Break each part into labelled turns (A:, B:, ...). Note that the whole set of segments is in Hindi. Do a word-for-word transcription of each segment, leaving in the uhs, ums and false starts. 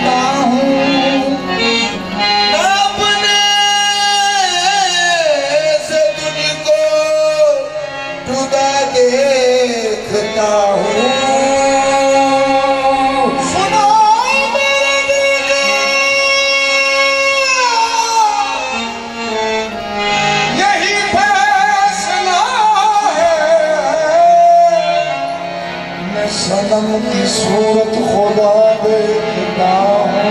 A: देखता हूँ, अपने से तुझको जुदा देखता हूँ। सुनो मेरे दिल का यही फैसला है, मैं सनम की सूरत खुदा देखता हूँ।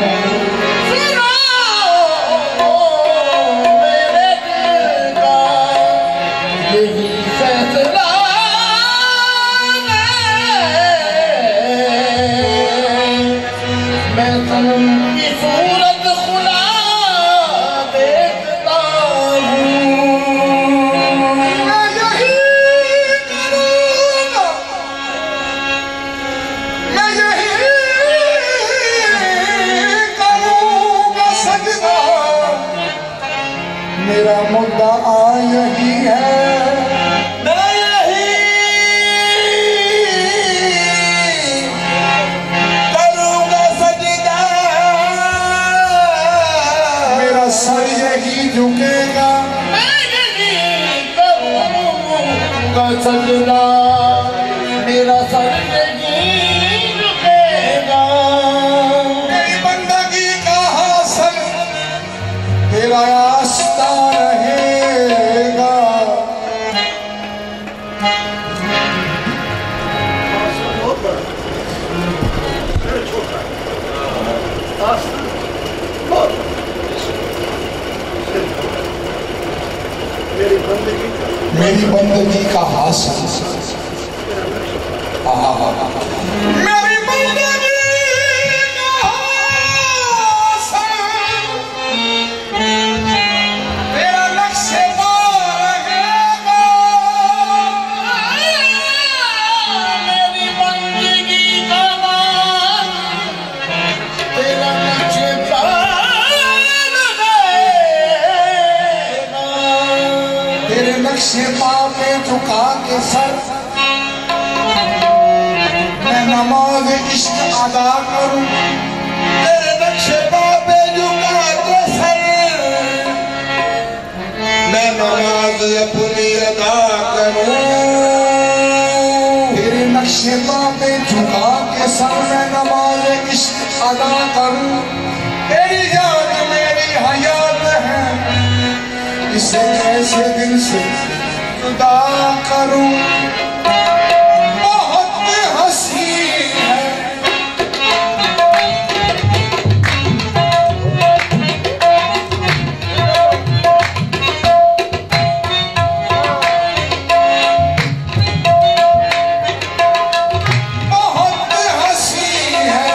B: मेरे दिल का यही फैसला है, मैं सनम की सूरत खुदा देखता हूँ।
A: मैं यही करूँगा, मैं यही करूँगा सजदा, मेरा मुद्दा यही है। मैं यही करूँगा सजदा, मेरा सर यही झुकेगा।
B: मैं यही करूँगा सजना, मेरा सर यही झुकेगा।
A: मेरी बंदगी का हासिल तेरा आस्था रहेगा। मेरी बंदगी का हासिल, मेरी बंदगी का हासिल तेरा नक्शे रहेगा।
B: मेरी बंदगी का तेरा नक्शे
A: तेरे नक्शे पाँव पे झुका के सर मैं नमाज इश्क अदा करूं। तेरे नक्शे पाँव पे झुका के सर मैं नमाज अपनी अदा करूं। तेरे नक्शे पाँव पे झुका के सर मैं नमाज इश्क अदा करूं। तेरी याद मेरी हयात है, इसे कैसे दिल से जुदा करूं। बहुत हंसी है बहुत हंसी है,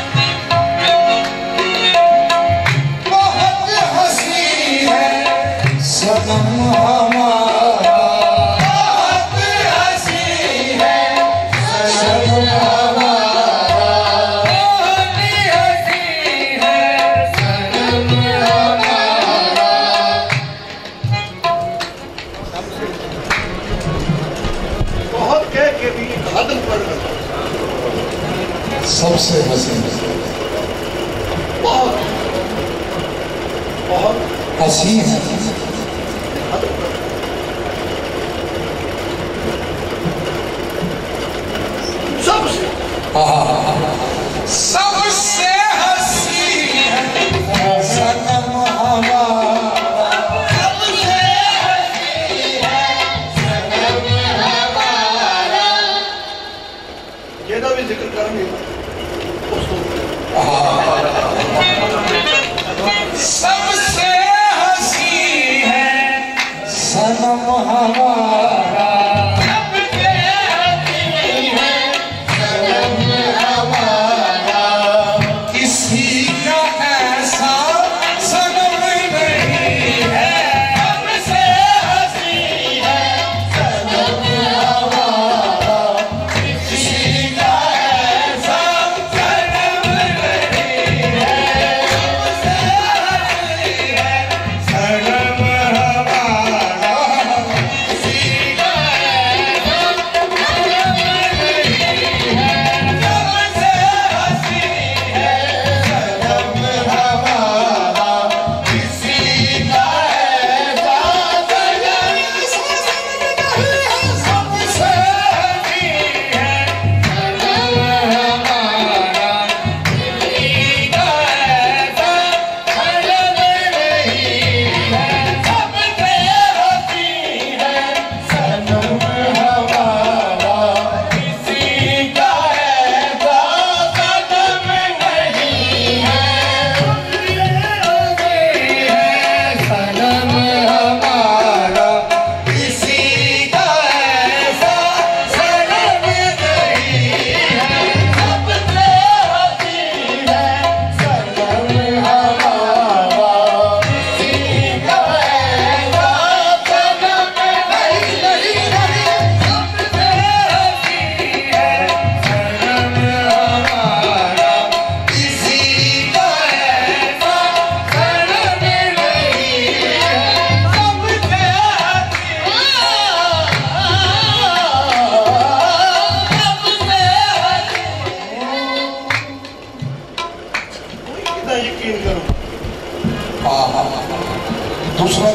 A: बहुत हंसी है सनम हमारा। बहुत हंसी है सनम हमारा, बहुत हंसी है सनम हमारा।
C: बहुत कह के भी हद पर
A: सबसे हसीन
C: बहुत बहुत
A: हसीन है
C: सबसे
A: सबसे हसी है सनम हमारा। सबसे हसी है सनम हमारा।
C: जेदा भी जिक्र करेंगे उसको
A: सबसे हसी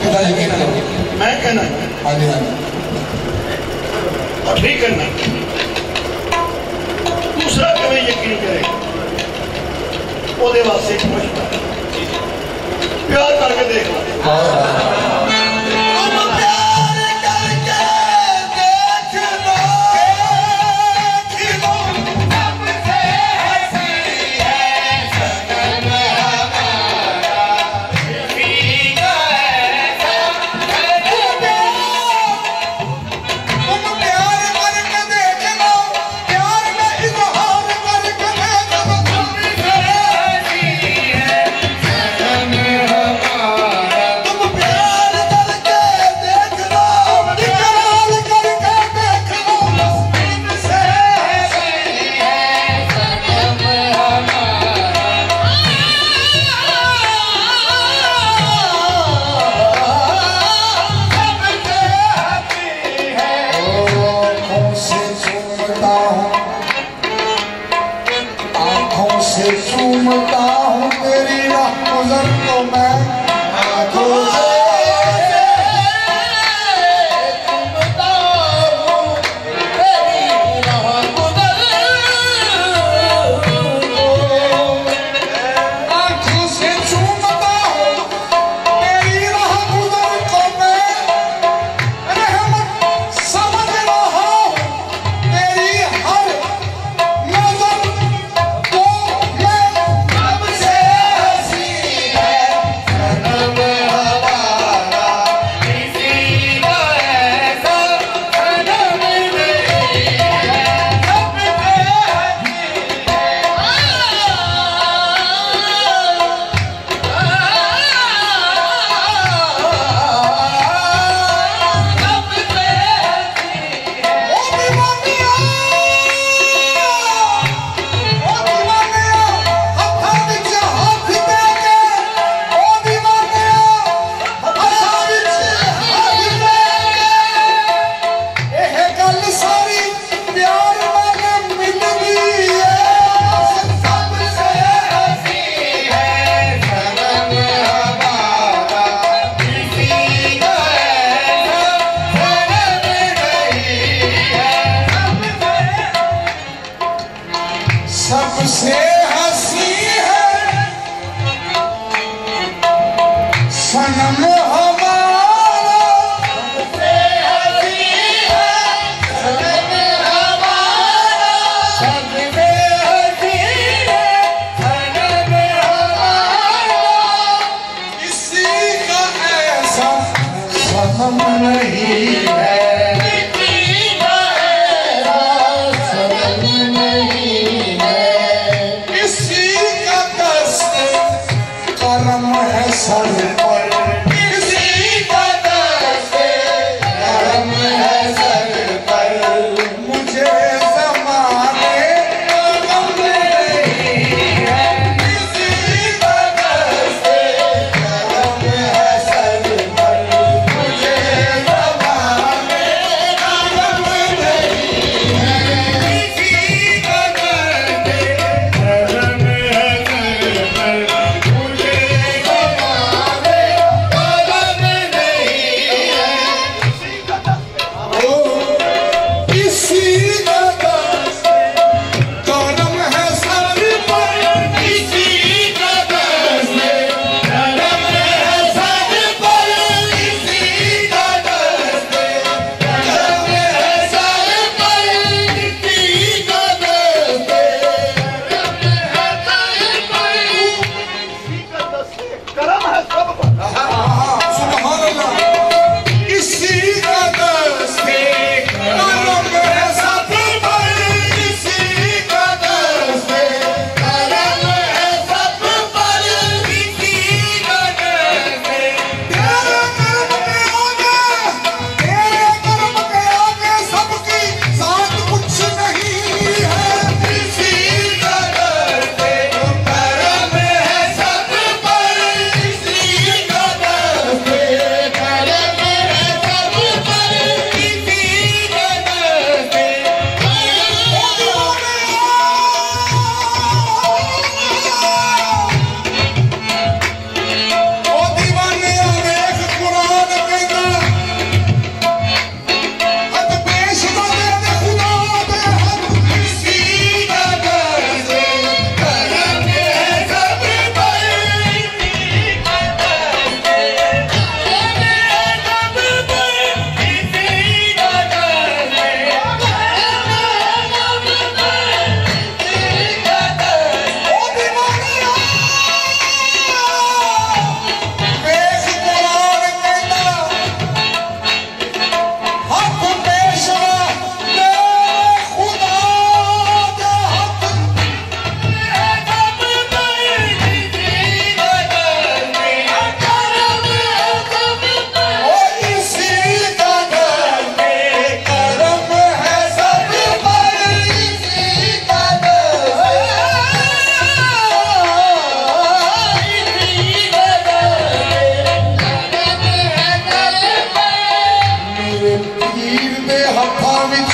A: पिताजी कहते हो
C: मैं कहना
A: हाँ जी हाँ जी
C: और ठीक करना दूसरा कभी यकीन करे ਉਹਦੇ ਵਾਸਤੇ ਇੱਕ ਮੁਸ਼ਕਲ प्यार करके देख लो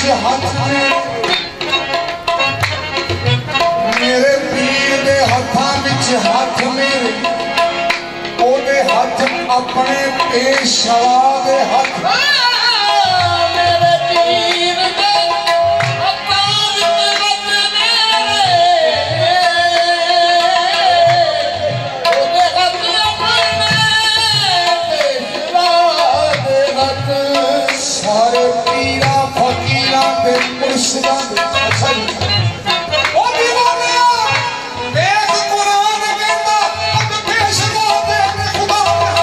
A: हाथ में मेरे पीर दे हथां विच हाथ मेरे ओदे हाथ अपने पेशवा दे हाथ
B: मेरे पीर दे हथां विच हाथ मेरे ओदे हाथ अपने पेशवा दे हाथ
A: सारे पीरा फकीरा दे मुर्शिदां दे अच्छा जी ओ दीवानिया वेद कुरान कहंदा अद पेशवा दे खुदा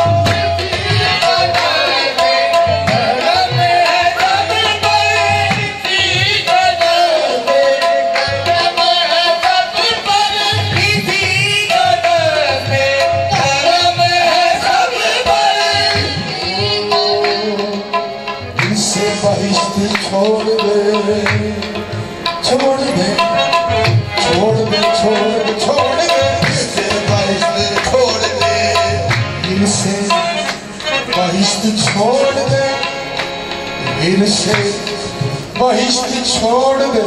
A: बहिश्त छोड़ दे छोड़ दे छोड़ दे छोड़ दे छोड़ दे इसे बहिश्त छोड़ दे इनसे बहिश्त छोड़ दे इनसे बहिश्त छोड़ दे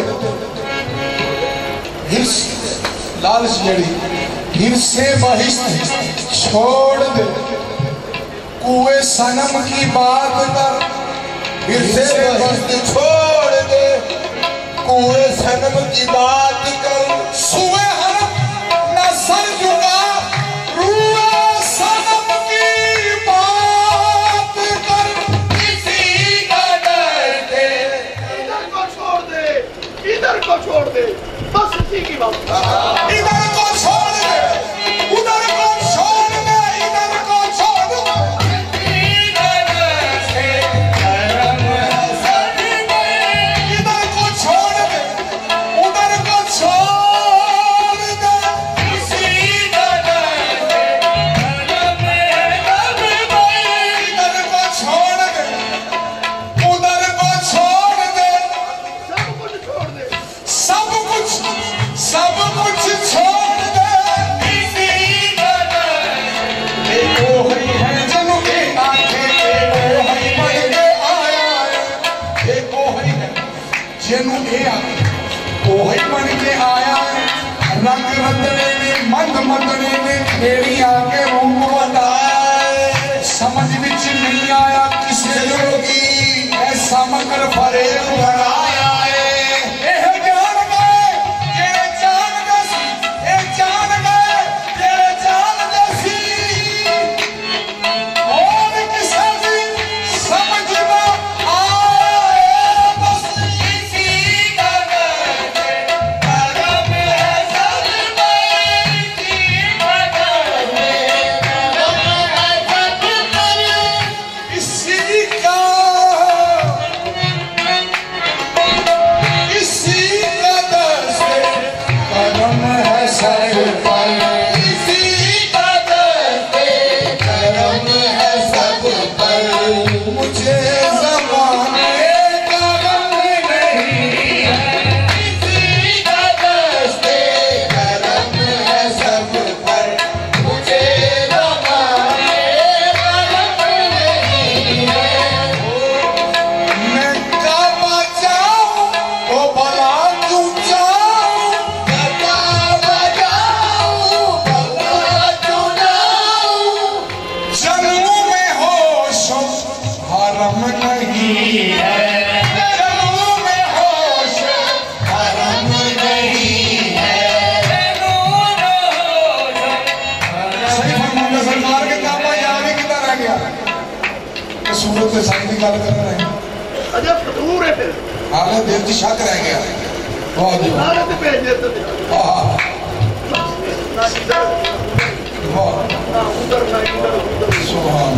A: हिर्स लालच जड़ी इनसे बहिश्त छोड़ दे कुएं सनम की बात कर इसे बहिश्त छोड़ दे कुएं सनम की बात कर सुए हरम न सर झुका रुए सनम की बात कर
B: किसी का डर दे
C: इधर को छोड़ दे इधर को छोड़ दे बस इसी की बात
A: इधर को छोड़ दे उधर को छोड़ दे इधर को छोड़ दे इधर को छोड़ दे उधर को छोड़ दे
B: किसी का डर दे
A: इधर को छोड़ दे उधर को छोड़ दे
C: सब कुछ छोड़ दे
A: सब कुछ सब कुछ छोड़ दे
B: किसी का डर
A: देखो हई है जनु के आंखें देखो हई बन के आया है देखो हई है जनु के आंखें ओ हई बन के आया है रंग रतने ने मंद मदने ने तेरी आके रूप बताया है समझ विच नहीं आया किसे जोगी ऐसा मकर फरेब बनाया है एह जान गए जेड़े जान दस ए जान गए जेड़े जान दसी और किसे भी समझ ना आए बस
B: किसी का डर दे करम है सब पर किसी का डर दे करम है सब पर
A: इसी का इसी कदर से करम है सब पर
B: किसी का डर दे करम है सब पर
A: मुझे ज़माने का गम नहीं है
B: किसी का डर दे करम है सब पर मुझे ज़माने का गम नहीं है
A: मैं काबा जाऊं तो भला क्यों जाऊं
B: गदा बजाऊं भला चुनाऊं
A: जन्म में होश हरम नहीं है जन्म में होश
B: हरम नहीं है
A: सही फरमाया सरकार के काबा जाने की तरह गया ये सूरत से साईं की गल कर रहे हैं
C: अजब फतूर है फिर
A: हाले दिल च शक रह गया बहुत जी
C: नारे ते भेज दे तो
A: वाह
C: ना इधर
A: वाह
C: ना उधर ना इधर उधर
A: सुभान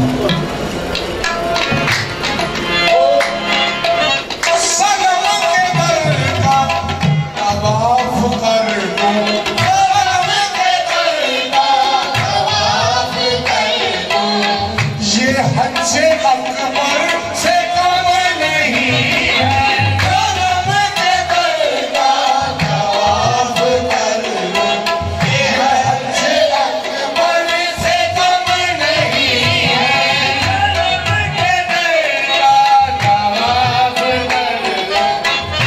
A: सनम के दर का तवाफ कर दूं सनम के दर का तवाफ कर दूं ये हज्जे अकबर से कम नहीं है सनम के दर का तवाफ कर दूं ये हज्जे अकबर से कम नहीं है सनम के दर का तवाफ कर दूं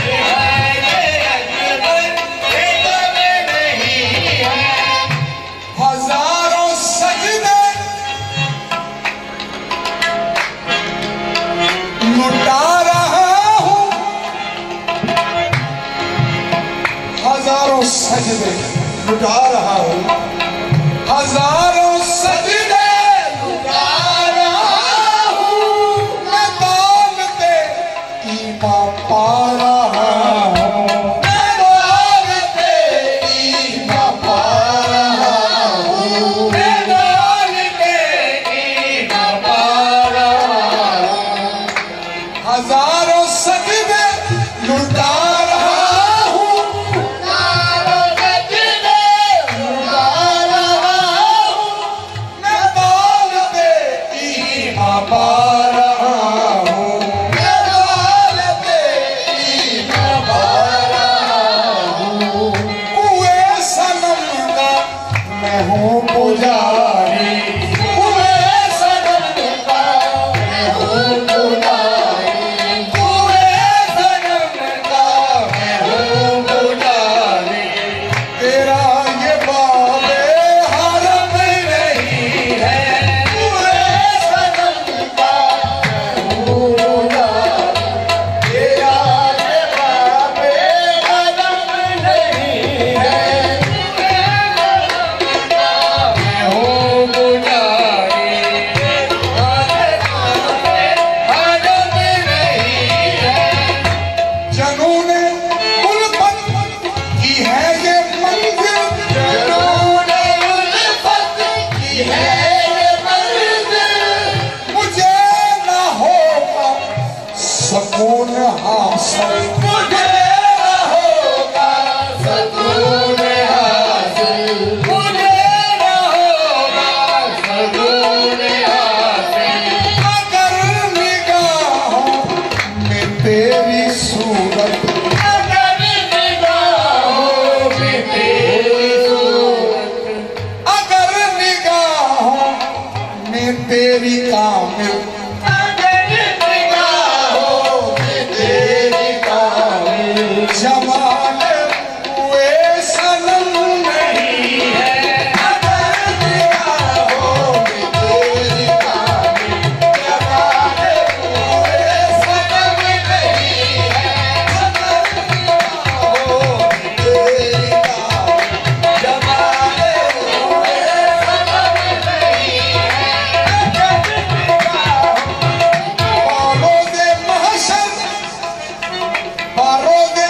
A: सजदे लुटा रहा हूँ, हजारों सजदे लुटा रहा हूँ, मैं दौलते ईमान पा रहा हूँ, मैं दौलते ईमान पा रहा हूँ, मैं दौलते ईमान पा रहा हूँ, हजारों सजदे लुटा सकून हासिल, मुझे न होगा सकून हासिल, मुझे न होगा सकून हासिल, अगर निगाहों में तेरी सूरत, अगर निगाहों में तेरी सूरत, अगर निगाहों में तेरी कामिल, जमाल हुए सनम नहीं है, अगर निगाहों में तेरी कामिल, जमाल हुए सनम नहीं है, अगर निगाहों में तेरी कामिल, जमाल हुए सनम नहीं है, अगर निगाहों बारोज़े महशर, बारोज़े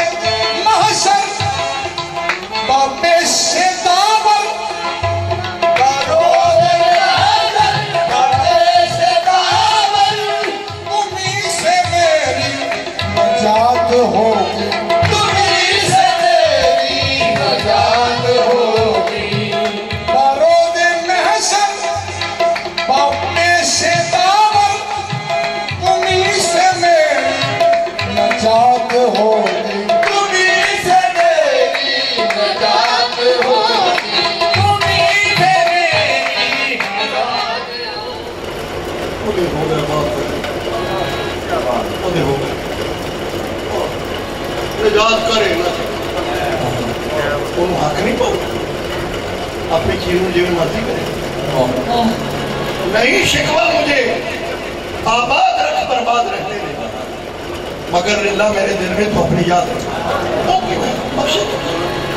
A: बाबे से दावर, बारोज़े महशर, बाबे से दावर, तुम्हीं से मेरी नजात होगी, तुम्हीं से मेरी नजात होगी, बारोज़े महशर, बाबे से दावर, तुम्हीं से मेरी नजात होगी,
C: निजात करे ना उन्होंने हक नहीं पाओ अपनी चीज में जीवन मर्जी करे नहीं, शिकवा मुझे आबाद रख बर्बाद रहते नहीं, मगर अल्लाह मेरे दिल में तो अपनी याद रख,